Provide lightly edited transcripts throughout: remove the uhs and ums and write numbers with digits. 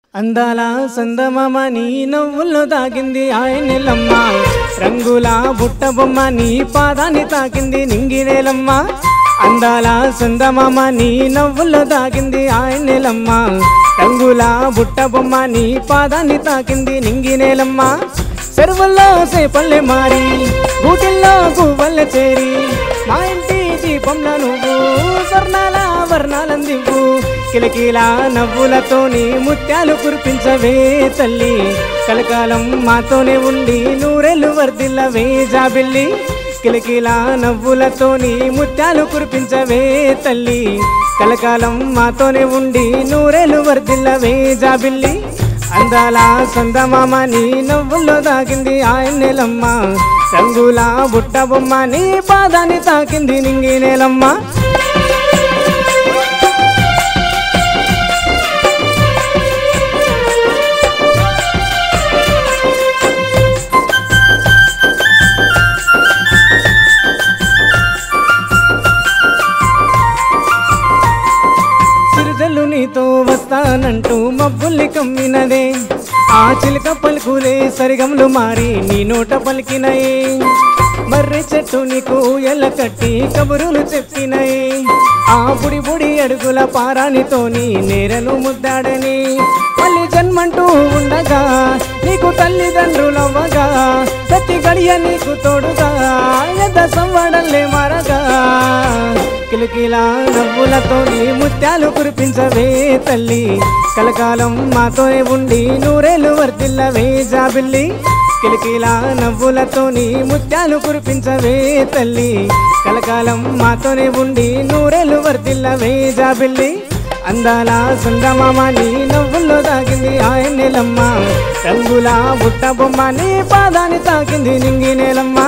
అందాల సందమామ నీ నవ్వుల్లో దాగింది ఆయనెల్లమ్మ, రంగుల బుట్ట బొమ్మ నీ పాదాన్ని తాకింది నింగినేలమ్మ. అందాల సందమామ నీ నవ్వుల్లో దాగింది ఆయనెల్లమ్మ, రంగుల బుట్ట బొమ్మ నీ పాదాన్ని తాకింది నింగినేలమ్మ. చెరువుల్లో సేపల్లె మారి బూటిల్లో గువ్వల్లె చేరి మా ఇంటి దీపంలో నువ్వు స్వర్ణాల వర్ణాలందివ్వు. కిలకిలా నవ్వులతోని ముత్యాలు కురిపించవే తల్లి, కలకాలం మాతోనే ఉండి నూరెళ్ళు వర్ధిల్లవే జాబిల్లి. కిలకిలా నవ్వులతోని ముత్యాలు కురిపించవే తల్లి, కలకాలం మాతోనే ఉండి నూరెళ్ళు వర్ధిల్లవే జాబిల్లి. అందాల సందమామ నీ నవ్వుల్లో దాగింది ఆయనెల్లమ్మ, రంగుల బుట్ట బొమ్మ నీ పాదాన్ని తాకింది నింగినేలమ్మ. సిరిజల్లు నీతో వస్తానంటూ మబ్బుల్ని కమ్మినదే, ఆ చిలుక పలుకులే సరిగములు మారి నీ నోట పలికినయే. మర్రి చెట్టు నీకు ఎల్ల కట్టి కబురులు చెప్పినయే, ఆ బుడి బుడి అడుగుల పారానితోని నేరను ముద్దాడని. మళ్ళీ జన్మంటూ ఉండగా నీకు తల్లిదండ్రులవ్వగా, ప్రతి గడియ నీకు తోడుగా ఎద్ద సంవడల్లే మరగా. కిలకిలా నవ్వులతోని ముత్యాలు కురిపించవే తల్లి, కలకాలం మాతోనే ఉండి నూరేళ్ళు వర్ధిల్లవే జాబిల్లి. కిలకిలా నవ్వులతోని ముత్యాలు కురిపించవే తల్లి, కలకాలం మాతోనే ఉండి నూరేళ్ళు వర్ధిల్లవే జాబిల్లి. అందాల సందమామ నీ నవ్వుల్లో దాగింది ఆయనెల్లమ్మ, రంగుల బుట్ట బొమ్మ నీ పాదాన్ని తాకింది నింగినేలమ్మ.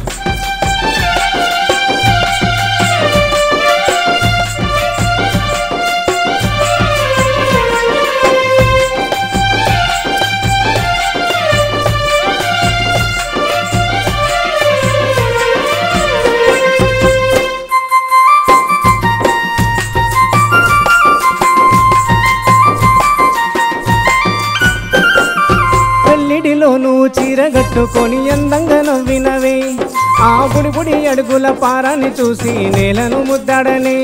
పెళ్ళిడిలోనూ చీరగట్టుకొని అందంగా నవ్వినవే, ఆ బుడి బుడి అడుగుల పారాన్ని చూసి నేలను ముద్దాడని.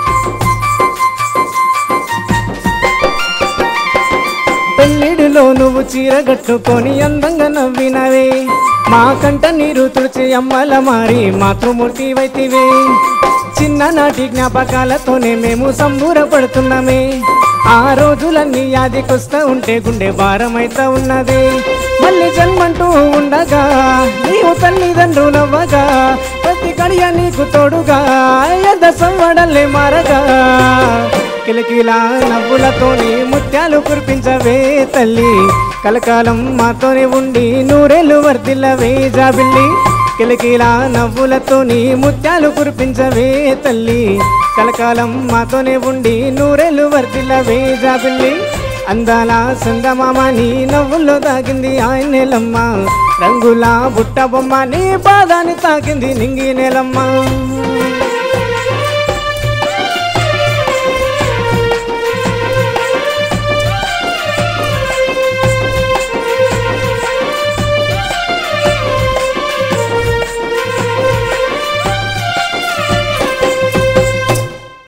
పెళ్ళిడిలో నువ్వు చీరగట్టుకొని అందంగా నవ్వినవే, మా కంట నీరు తుడిచి అమ్మల మారి మాతృమూర్తి వైతివే. చిన్ననాటి జ్ఞాపకాలతోనే మేము సంబూరపడుతున్నామే, ఆ రోజులన్నీ యాదికొస్తా ఉంటే గుండె భారమైతా ఉన్నదే. మళ్ళీ జన్మంటూ ఉండగా నీవు తల్లిదండ్రులవ్వగా, ప్రతి గడియ నీకు తోడుగా ఎద్ద సంవడల్లే మారగా. కిలకిలా నవ్వులతోని ముత్యాలు కురిపించవే తల్లి, కలకాలం మాతోనే ఉండి నూరేళ్ళు వర్ధిల్లవే జాబిల్లి. కిలకిలా నవ్వులతోని ముత్యాలు కురిపించవే తల్లి, కలకాలం మాతోనే ఉండి నూరేళ్ళు వర్ధిల్లవే జాబిల్లి. అందాల సందమామ నీ నవ్వుల్లో దాగింది ఆయనెల్లమ్మ, రంగుల బుట్ట బొమ్మ నీ పాదాన్ని తాకింది నింగినేలమ్మ.